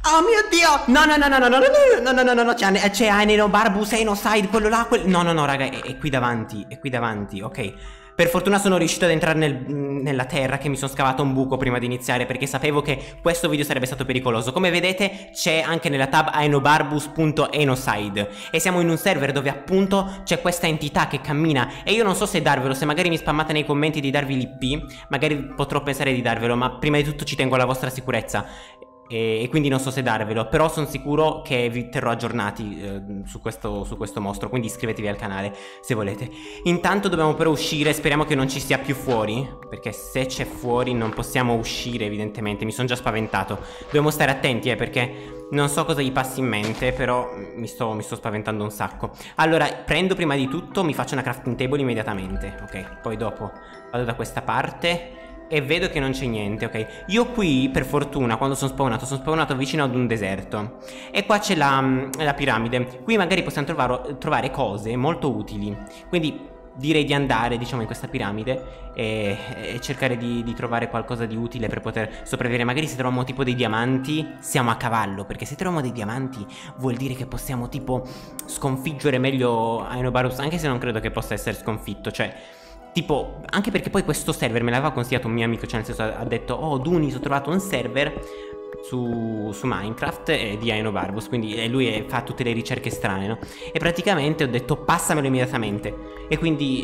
Oh mio Dio! No, no, no, no, no, no, no, no, no, no, no, c'è Aenobarbus, Enoside, quello là, no, no, no, raga, è qui davanti, ok. Per fortuna sono riuscito ad entrare nella terra, che mi sono scavato un buco prima di iniziare, perché sapevo che questo video sarebbe stato pericoloso. Come vedete c'è anche nella tab aenobarbus.enoside e siamo in un server dove appunto c'è questa entità che cammina. E io non so se darvelo, se magari mi spammate nei commenti di darvi l'IP, magari potrò pensare di darvelo, ma prima di tutto ci tengo alla vostra sicurezza. E quindi non so se darvelo, però sono sicuro che vi terrò aggiornati su questo mostro, quindi iscrivetevi al canale se volete. Intanto dobbiamo però uscire, speriamo che non ci sia più fuori, perché se c'è fuori non possiamo uscire evidentemente, mi sono già spaventato. Dobbiamo stare attenti perché non so cosa gli passi in mente, però mi sto spaventando un sacco. Allora, prendo prima di tutto, mi faccio una crafting table immediatamente, ok? Poi dopo vado da questa parte e vedo che non c'è niente, ok? Io qui, per fortuna, quando sono spawnato vicino ad un deserto. E qua c'è la piramide. Qui magari possiamo trovare cose molto utili. Quindi direi di andare, diciamo, in questa piramide e cercare di trovare qualcosa di utile per poter sopravvivere. Magari se troviamo tipo dei diamanti, siamo a cavallo. Perché se troviamo dei diamanti vuol dire che possiamo tipo sconfiggere meglio Aenobarbus. Anche se non credo che possa essere sconfitto, cioè... Tipo, anche perché poi questo server me l'aveva consigliato un mio amico, cioè nel senso ha detto: oh Dunis, ho trovato un server su Minecraft di Aenobarbus, quindi lui fa tutte le ricerche strane, no? E praticamente ho detto passamelo immediatamente. E quindi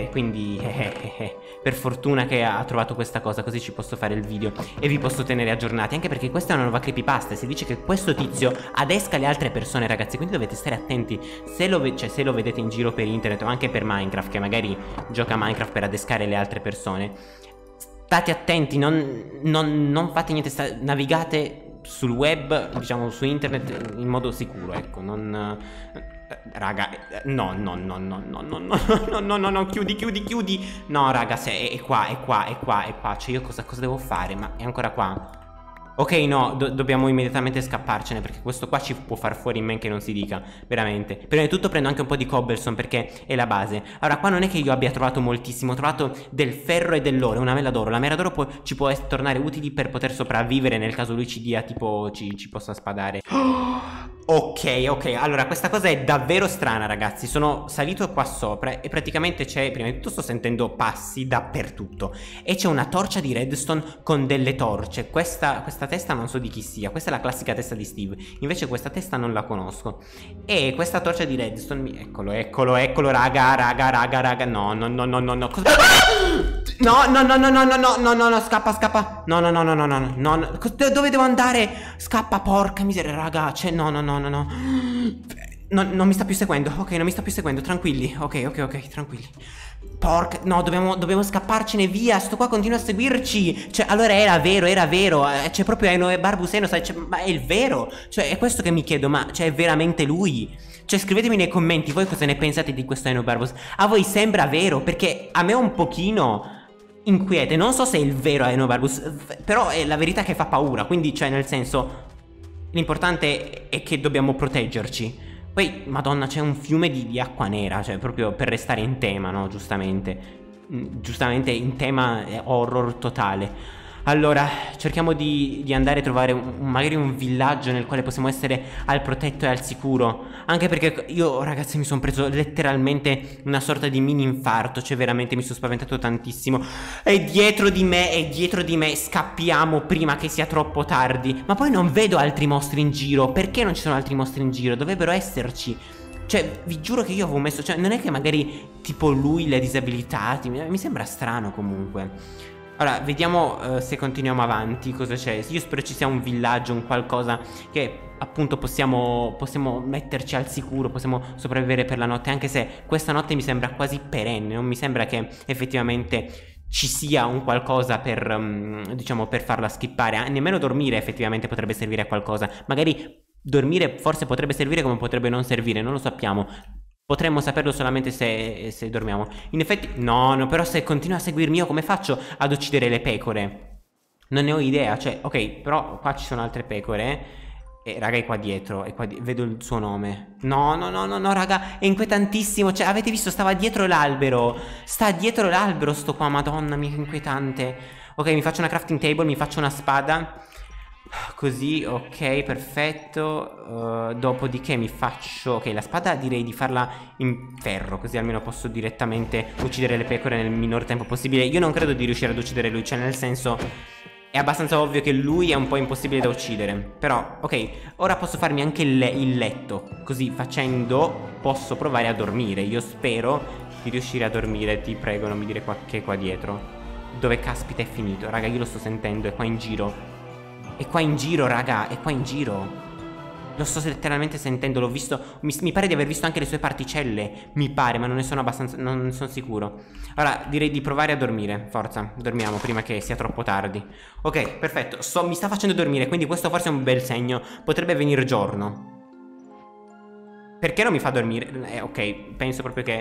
per fortuna che ha trovato questa cosa, così ci posso fare il video e vi posso tenere aggiornati. Anche perché questa è una nuova creepypasta, si dice che questo tizio adesca le altre persone, ragazzi, quindi dovete stare attenti. Se lo vedete in giro per internet o anche per Minecraft, che magari gioca a Minecraft per adescare le altre persone, state attenti, non fate niente, navigate sul web, diciamo su internet in modo sicuro, ecco, raga, no, chiudi. No, raga, è qua, cioè io cosa devo fare? Ma è ancora qua? Ok, no, dobbiamo immediatamente scapparcene, perché questo qua ci può far fuori in men che non si dica, veramente. Prima di tutto prendo anche un po' di cobblestone, perché è la base. Allora, qua non è che io abbia trovato moltissimo, ho trovato del ferro e dell'oro, una mela d'oro. La mela d'oro ci può tornare utili per poter sopravvivere nel caso lui ci dia, tipo, ci possa spadare. Ok, allora questa cosa è davvero strana, ragazzi. Sono salito qua sopra e praticamente c'è, prima di tutto sto sentendo passi dappertutto. E c'è una torcia di redstone con delle torce. Questa testa non so di chi sia, questa è la classica testa di Steve. Invece questa testa non la conosco. E questa torcia di redstone, eccolo, raga. No. No, scappa. No. Dove devo andare? Scappa, porca miseria, raga. Cioè, no. Non mi sta più seguendo. Ok, non mi sta più seguendo, tranquilli. Ok, tranquilli. Porca, no, dobbiamo scapparcene via. Sto qua continua a seguirci. Cioè, allora era vero. C'è proprio Aenobarbus, ma è il vero. Cioè, è questo che mi chiedo, ma cioè, è veramente lui? Cioè, scrivetemi nei commenti voi cosa ne pensate di questo Aenobarbus. A voi sembra vero? Perché a me un pochino inquiete. Non so se è il vero Aenobarbus, però è la verità che fa paura. Quindi, cioè, nel senso, l'importante è che dobbiamo proteggerci. Poi, madonna, c'è un fiume di acqua nera, cioè proprio per restare in tema, no? Giustamente in tema horror totale. Allora, cerchiamo di andare a trovare magari un villaggio nel quale possiamo essere al protetto e al sicuro. Anche perché io, ragazzi, mi sono preso letteralmente una sorta di mini infarto. Cioè veramente mi sono spaventato tantissimo. È dietro di me, scappiamo prima che sia troppo tardi. Ma poi non vedo altri mostri in giro. Perché non ci sono altri mostri in giro? Dovrebbero esserci. Cioè, vi giuro che io avevo messo... Cioè, non è che magari tipo lui le disabilità. Mi sembra strano comunque. Allora, vediamo se continuiamo avanti, cosa c'è. Io spero ci sia un villaggio, un qualcosa che appunto possiamo metterci al sicuro, possiamo sopravvivere per la notte. Anche se questa notte mi sembra quasi perenne, non mi sembra che effettivamente ci sia un qualcosa per, diciamo, per farla skippare. Nemmeno dormire effettivamente potrebbe servire a qualcosa. Magari dormire forse potrebbe servire come potrebbe non servire, non lo sappiamo. Potremmo saperlo solamente se dormiamo. In effetti, no, però se continua a seguirmi io come faccio ad uccidere le pecore? Non ne ho idea, cioè, ok, però qua ci sono altre pecore. E raga, è qua dietro, vedo il suo nome. No, raga, è inquietantissimo. Cioè, avete visto, stava dietro l'albero. Sta dietro l'albero sto qua, madonna mia, che inquietante. Ok, mi faccio una crafting table, mi faccio una spada. Così, ok, perfetto. Dopodiché mi faccio... Ok, la spada direi di farla in ferro, così almeno posso direttamente uccidere le pecore nel minor tempo possibile. Io non credo di riuscire ad uccidere lui, cioè nel senso... È abbastanza ovvio che lui è un po' impossibile da uccidere. Però, ok, ora posso farmi anche il letto. Così facendo posso provare a dormire. Io spero di riuscire a dormire. Ti prego, non mi dire che è qua dietro. Dove caspita è finito? Raga, io lo sto sentendo, è qua in giro. È qua in giro, raga, è qua in giro. Lo sto letteralmente sentendo, l'ho visto. Mi pare di aver visto anche le sue particelle. Mi pare, ma non ne sono abbastanza. Non ne sono sicuro. Allora, direi di provare a dormire. Forza, dormiamo prima che sia troppo tardi. Ok, perfetto. Mi sta facendo dormire, quindi questo forse è un bel segno. Potrebbe venire giorno. Perché non mi fa dormire? Ok, penso proprio che...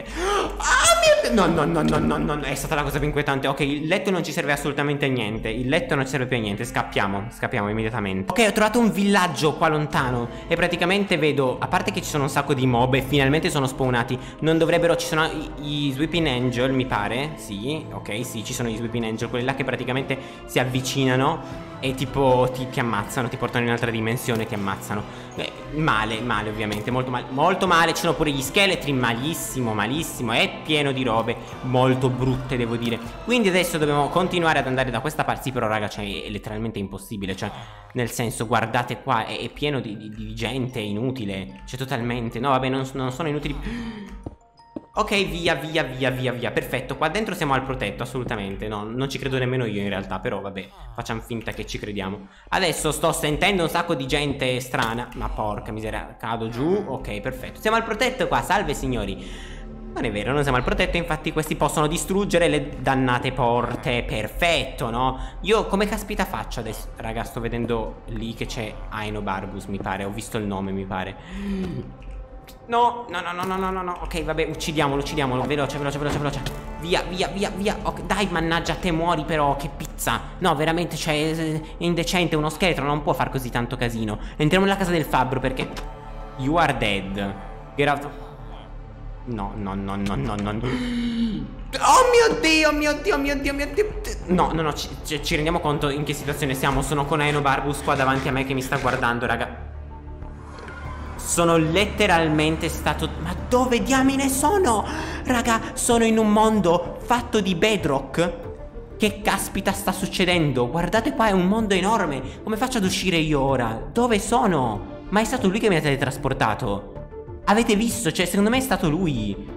No, è stata la cosa più inquietante. Ok, il letto non ci serve assolutamente a niente. Il letto non ci serve più a niente. Scappiamo immediatamente. Ok, ho trovato un villaggio qua lontano. E praticamente vedo, a parte che ci sono un sacco di mob e finalmente sono spawnati. Non dovrebbero, ci sono i Sweeping Angel, mi pare. Sì, ok, sì, ci sono i Sweeping Angel. Quelli là che praticamente si avvicinano e tipo ti ammazzano, ti portano in un'altra dimensione, ti ammazzano. Male ovviamente, molto male. Ci sono pure gli scheletri, malissimo. È pieno di robe molto brutte, devo dire. Quindi adesso dobbiamo continuare ad andare da questa parte. Sì, però raga, cioè è letteralmente impossibile. Cioè, nel senso, guardate qua, è pieno di gente inutile. Cioè, totalmente. No, vabbè, non sono inutili. Ok, via, perfetto, qua dentro siamo al protetto, assolutamente. No, non ci credo nemmeno io in realtà, però vabbè, facciamo finta che ci crediamo. Adesso sto sentendo un sacco di gente strana. Ma porca miseria, cado giù. Ok, perfetto, siamo al protetto qua, salve signori. Non è vero, non siamo al protetto, infatti questi possono distruggere le dannate porte. Perfetto, no? Io come caspita faccio adesso? Raga, sto vedendo lì che c'è Aenobarbus, mi pare, ho visto il nome, mi pare. No. Ok, vabbè, uccidiamolo. Veloce. Via. Ok, dai, mannaggia, te muori però, che pizza. No, veramente, cioè, è indecente. Uno scheletro non può far così tanto casino. Entriamo nella casa del fabbro perché... You are dead. Get out. No. Oh mio Dio. No, ci rendiamo conto in che situazione siamo. Sono con Aenobarbus qua davanti a me che mi sta guardando, raga. Sono letteralmente stato... Ma dove diamine sono? Raga, sono in un mondo fatto di bedrock. Che caspita sta succedendo? Guardate qua, è un mondo enorme. Come faccio ad uscire io ora? Dove sono? Ma è stato lui che mi ha teletrasportato. Avete visto? Cioè, secondo me è stato lui.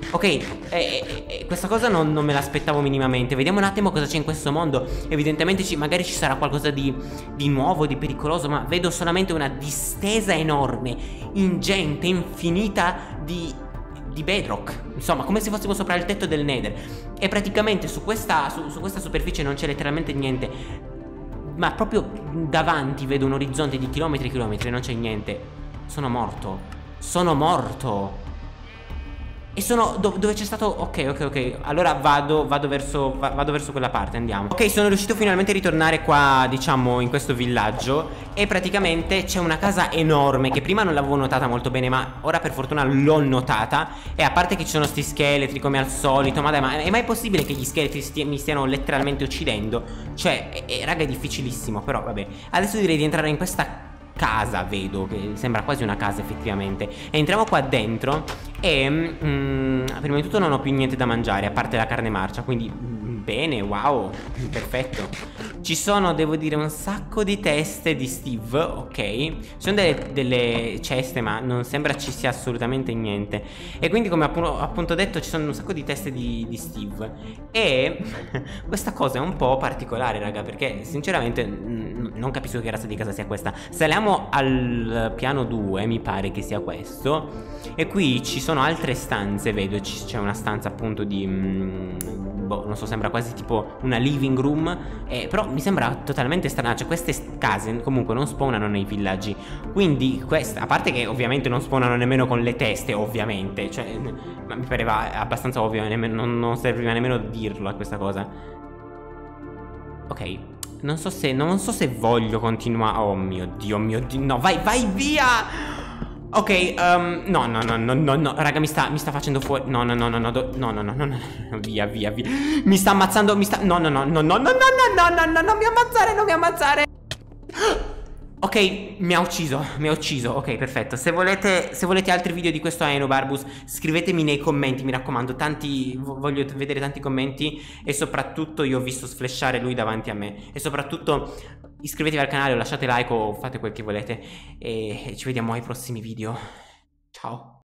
Ok, questa cosa non me l'aspettavo minimamente. Vediamo un attimo cosa c'è in questo mondo. Evidentemente magari ci sarà qualcosa di nuovo, di pericoloso. Ma vedo solamente una distesa enorme, ingente, infinita di bedrock. Insomma, come se fossimo sopra il tetto del Nether. E praticamente su questa superficie non c'è letteralmente niente. Ma proprio davanti vedo un orizzonte di chilometri e chilometri. Non c'è niente. Sono morto. E sono dove c'è stato... Ok. Allora vado verso quella parte, andiamo. Ok, sono riuscito finalmente a ritornare qua, diciamo, in questo villaggio. E praticamente c'è una casa enorme che prima non l'avevo notata molto bene, ma ora per fortuna l'ho notata. E a parte che ci sono sti scheletri come al solito. Ma dai, ma è mai possibile che gli scheletri mi stiano letteralmente uccidendo? Cioè, raga, è difficilissimo. Però vabbè, adesso direi di entrare in questa casa, vedo che sembra quasi una casa effettivamente. E entriamo qua dentro. E prima di tutto non ho più niente da mangiare, a parte la carne marcia. Quindi bene, wow, perfetto. Ci sono, devo dire, un sacco di teste di Steve. Ok, ci sono delle ceste, ma non sembra ci sia assolutamente niente. E quindi, come appunto detto, ci sono un sacco di teste di Steve. E questa cosa è un po' particolare, raga, perché sinceramente non capisco che razza di casa sia questa. Saliamo al piano 2, mi pare che sia questo. E qui ci sono altre stanze, vedo, c'è una stanza appunto di... boh, non so, sembra quasi tipo una living room. Però mi sembra totalmente strana. Cioè, queste case comunque non spawnano nei villaggi. Quindi a parte che ovviamente non spawnano nemmeno con le teste, ovviamente. Cioè, mi pareva abbastanza ovvio, non serviva nemmeno dirlo a questa cosa. Ok, non so se voglio continuare. Oh mio Dio, no, vai via! Ok, no, raga, mi sta facendo fuori. No, via. Mi sta ammazzando, no, non mi ammazzare. Ok, mi ha ucciso, ok, perfetto. Se volete altri video di questo Aenobarbus, scrivetemi nei commenti, mi raccomando, voglio vedere tanti commenti. E soprattutto io ho visto sflashare lui davanti a me. E soprattutto iscrivetevi al canale o lasciate like o fate quel che volete. E ci vediamo ai prossimi video. Ciao.